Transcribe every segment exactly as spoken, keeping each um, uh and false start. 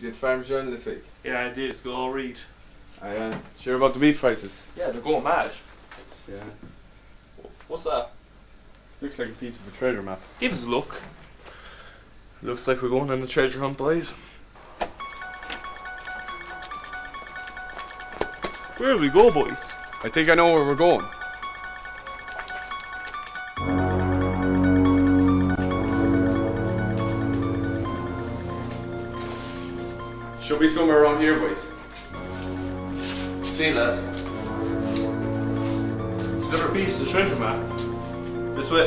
you get the Farmers Journal this week? Yeah, I did. It's good all read. I uh, sure about the beef prices? Yeah, they're going mad. Yeah. What's that? Looks like a piece of a treasure map. Give us a look. Looks like we're going on a treasure hunt, boys. Where do we go, boys? I think I know where we're going. Should be somewhere around here, boys. See, lads. It's another piece of the treasure map. This way.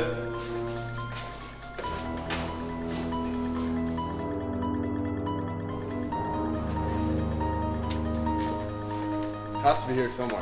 Has to be here somewhere.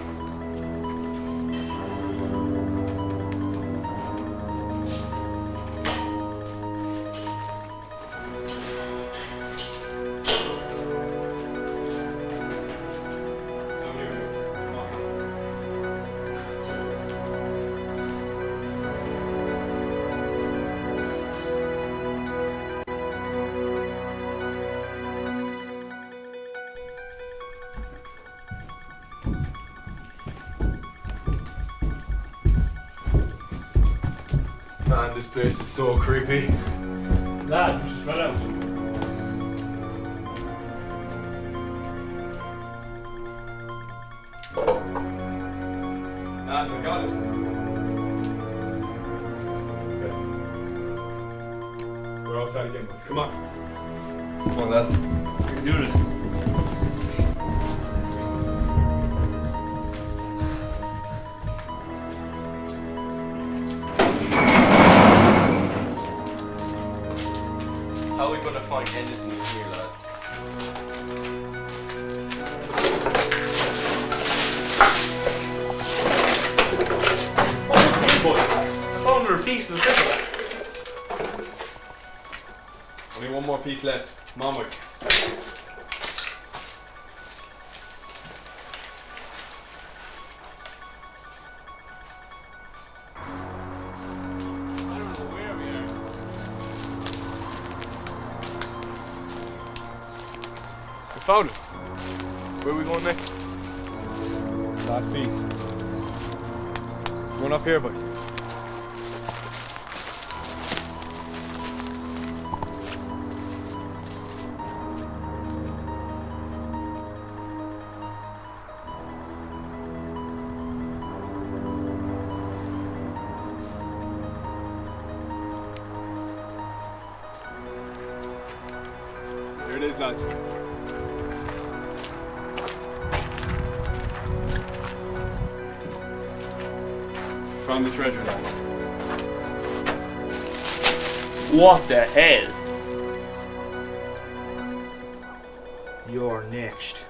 Man, this place is so creepy. Lad, we should spread out. Lads, I got it. Okay. We're outside again, boys. Come on. Come on, lads. We can do this. How are we gonna find anything here, lads? What's this, boys? I found another piece of the treasure map. Only one more piece left. Come on, boys. Found it. Where are we going next? Last piece. Going up here, boys. Here it is, lads. Found the treasure, lads. What the hell? You're next.